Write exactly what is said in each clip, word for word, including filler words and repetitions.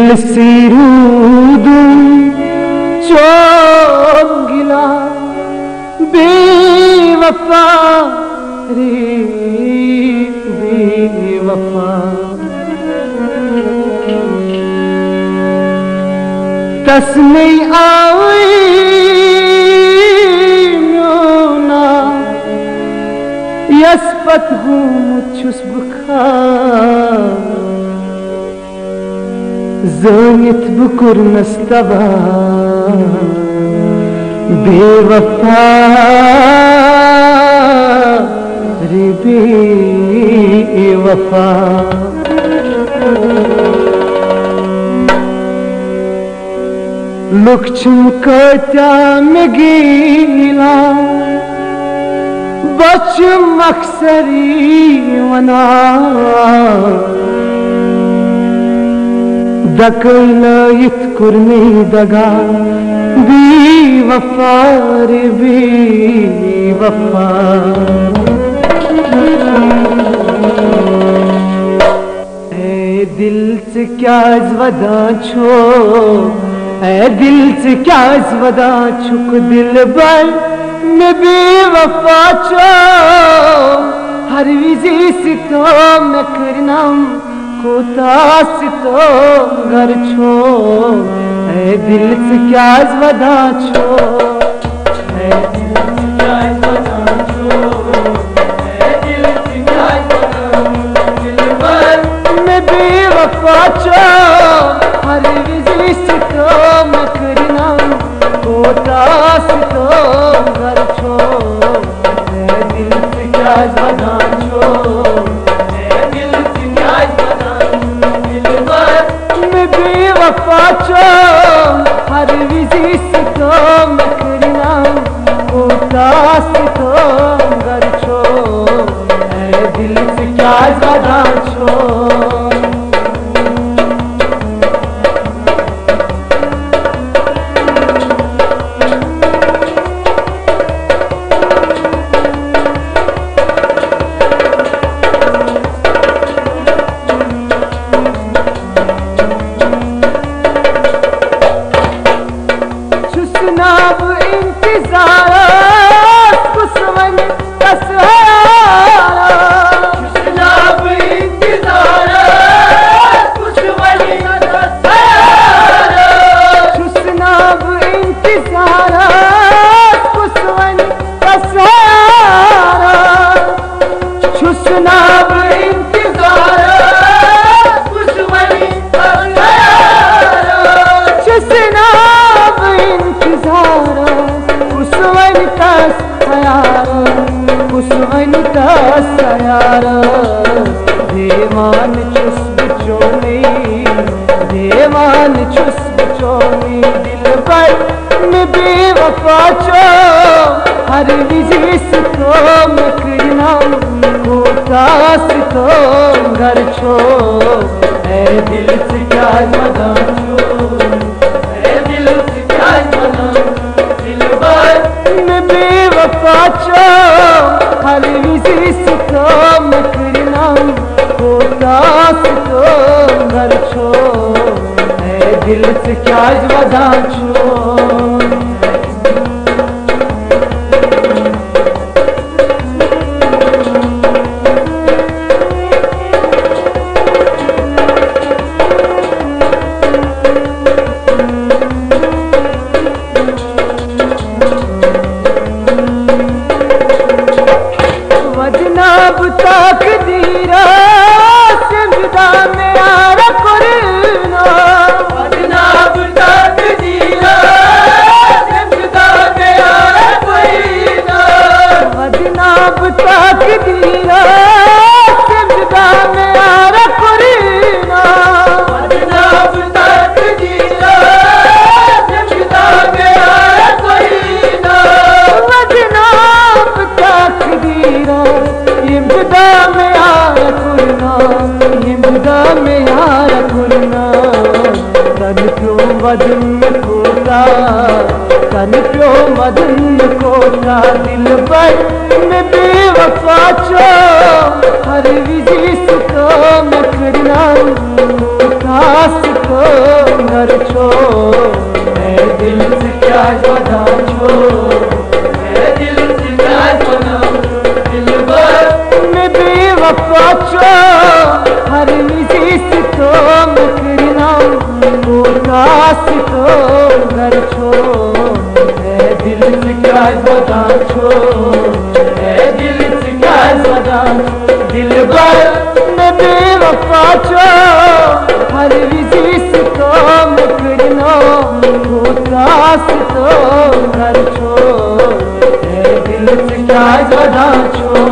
सिरूदुं चोंगिला बेवफा रे बेवफा तस्मै आवे म्योना यस्पत हूँ मुझुस बुखा ज़ानित बुकुर नस्तबा बेवफा रे बेवफा लुकचुम कत्या में गीला बचुम अक्सरी वना दकलयित कुर्ने दगा बेवफा रे बेवफा ए दिल से क्या वदा छो ए दिल से क्या वदा छुक दिल बल में बेवफा छो हर विजी से तो मैं करना कोतास तो घर छो ए दिल से क्या वदा छो ए दिल से क्या वदा छो ए दिल से क्या वदा दिल भर में बेवफा छो हर विजी से तो मैं करना कोतास तो घर छो ए दिल से क्या वदा छो पाचो हर विजी से तो मैं करना उदास तो घर छो ए दिल से क्या ज़्यादा छो अब इंतजार कुसवन तसहारा अब इंतजार कुसवन तसहारा अब इंतजार कुसवन तसहारा अब इंतजार कुसवन तसहारा देवान छुस बिचोनी देवान छुस बिचोनी दिल पर में बेवफा छो हर विजी से तो मैं करना कोतास तो घर छो ए दिल से क्या वदा छो ए दिल से क्या वदा दिल पर में बेवफा छो हर विजी से तो मैं करना कोतास तो घर छो ए दिल से क्या वदा छो वजनाब तकदीरा सिमदा में आरा करना वजनाब तकदीरा सिमदा में आरा करना वजनाब तकदीरा सिमदा में आरा करना वजनाब तकदीरा सिमदा में आरा करना वजनाब तकदीरा इब्दा में यार करना इब्दा में यार करना तन क्यों वदन कोता तन क्यों वदन कोता दिल पर में बेवफा छो हर विजी से तो मैं करना खास को वदा छो ए दिल से प्यार वदा दिल भर में बेवफा छो हर मिजिस तो मकरना उदास तो घर छो ए दिल से प्यार वदा छो ए दिल से प्यार वदा दिल भर में बेवफा छो हर मिजिस तो मकरना उदास तो घर छो ए दिल से प्यार वदा छो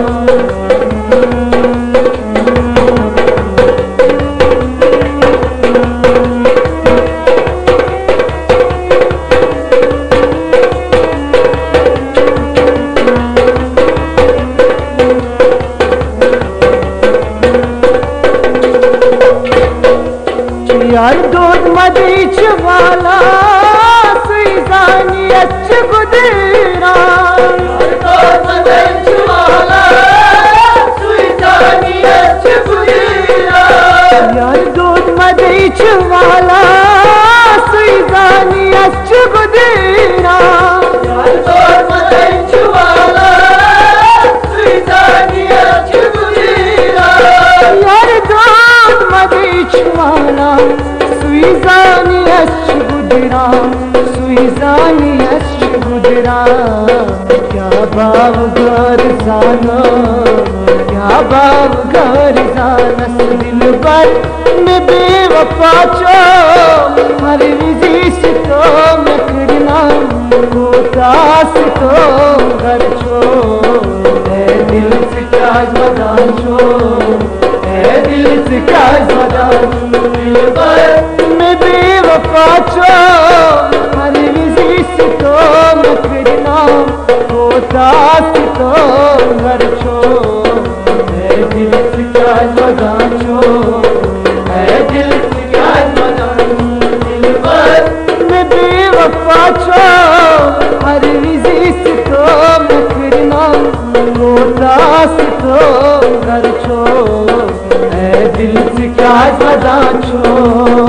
यार दूध मदीच वाला सुईजानी अच्छ गुदरा दूध मदीच वाला सुईजानी अच्छ गुदरा यार दूध मदीच वाला सुईजानी अच्छ गुदरा यार दूध मदीच वाला सुईजानी अच्छ गुदरा यार दूध मदीच वाला सुईजानी अच्छ गुदरा सुईजानी अच्छ गुदरा क्या बाव घर जाना क्या बाव घर जाना दिल भर में बेवफा छो हर मिजिस तो मकरना उदास तो घर छो ए दिल से प्यार वदा छो ए दिल से प्यार वदा दिल भर में बेवफा छो हर मिजिस तो मकरना उदास तो घर छो ए दिल से प्यार वदा छो ए दिल से प्यार वदा दिल भर में बेवफा छो हर मिजिस तो मकरना उदास तो घर छो ए दिल से प्यार वदा छो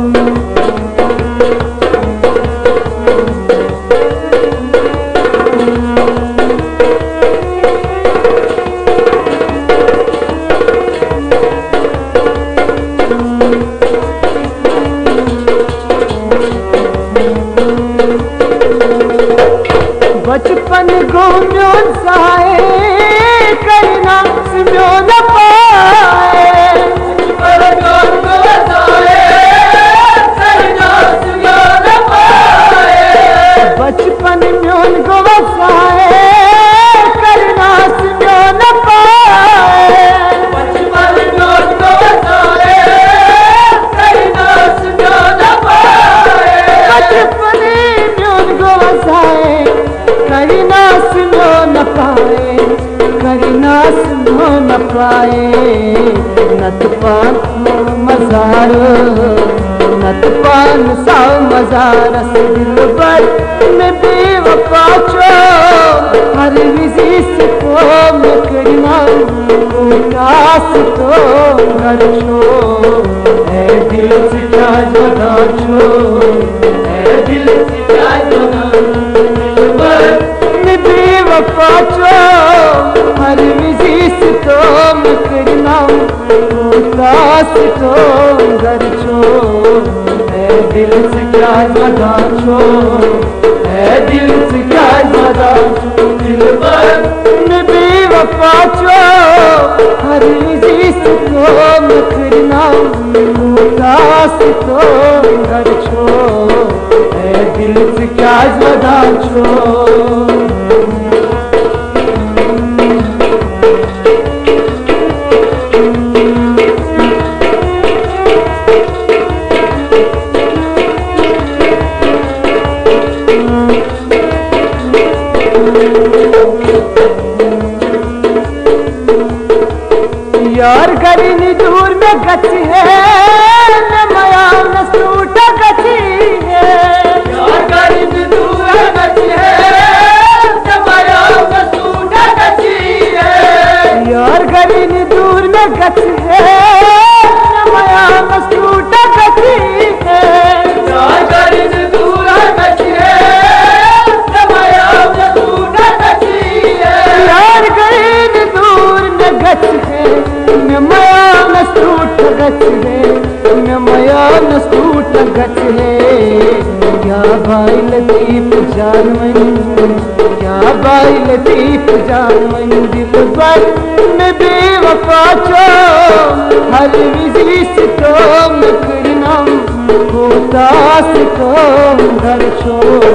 बचपन घूम्यो साए करना सुम्यो न पाए बचपन घूम्यो साए करना सुम्यो न पाए बचपन म्योन गोवसाए करना सुम्यो न पाए बचपन म्योन गोवसाए करना सुम्यो न पाए बचपन म्योन गोवसाए करीना सुनो न पाए करीना सुनो न पाए नत पान मजार नत पान सा मजार से दिल भर में बेवफा छो हर मिजिस को मकरना उदास तो घर छो ए दिल से प्यार वदा छो ए दिल से प्यार वदा बेवफा छो हर मिजिस तो मकरना उदास तो घर छो ए दिल से प्यार वदा छो ए दिल से प्यार वदा दिल भर में बेवफा छो हर मिजिस तो मकरना उदास तो घर छो ए दिल से प्यार वदा छो यार गरीनी दूर में गची है न माया न सूट गची है यार गरीनी दूर में गची है न माया न सूट गची है यार गरीनी दूर में गची है न माया न सूट गची है यार गरीनी दूर में गची है गच है न मया न सूट गच है क्या भाई लतीफ जान मन क्या भाई लतीफ जान मन दिल पर में बेवफा छो हर विजी से तो मैं करना होता से तो घर छो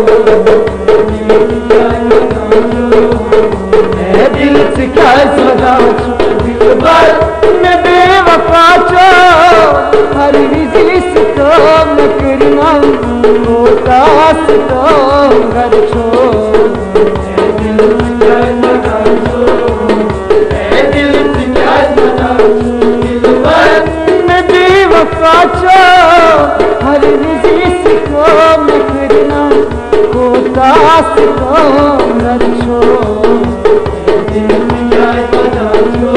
दिल से क्या सदा दिल भर में बेवफा छो हर विजी से तो मैं करना होता से तो घर छो दिल से क्या सदा दिल से क्या सदा दिल भर में बेवफा छो हर विजी से तो मैं करना होता से तो घर छो दिल से क्या सदा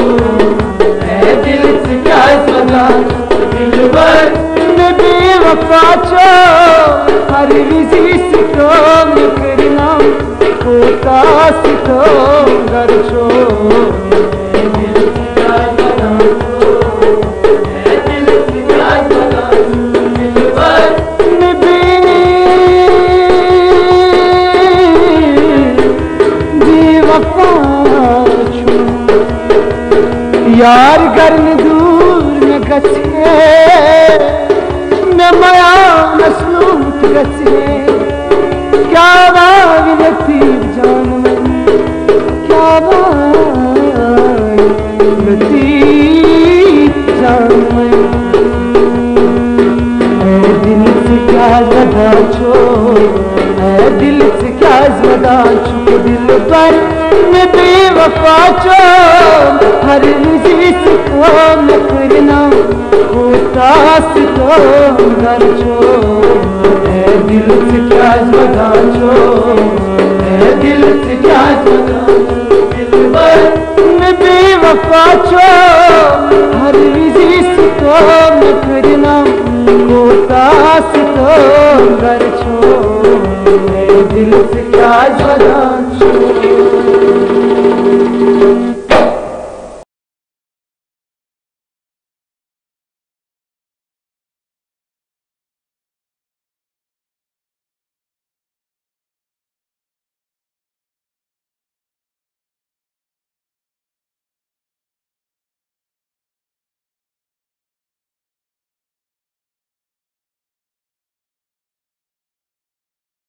दिल से क्या सदा दिल भर में बेवफा छो हर विजी से तो मैं करना होता से तो घर छो दिल से क्या सदा दिल से क्या सदा दिल भर में बेवफा यार घर में दूर में गचे न माया न सूट गचे क्या भाई लतीफ जान मन क्या भाई लतीफ जान मन ऐ दिल से क्या ज़दा छो ऐ दिल से क्या ज़दा छो दिल पर में बेवफा छो हर विजी से तो मैं करना होता से तो घर छो ऐ दिल से क्या ज़दा छो ऐ दिल से क्या ज़दा दिल भर में बेवफा छो हर विजी से तो मैं करना होता से तो घर छो ऐ दिल से क्या ज़दा छो।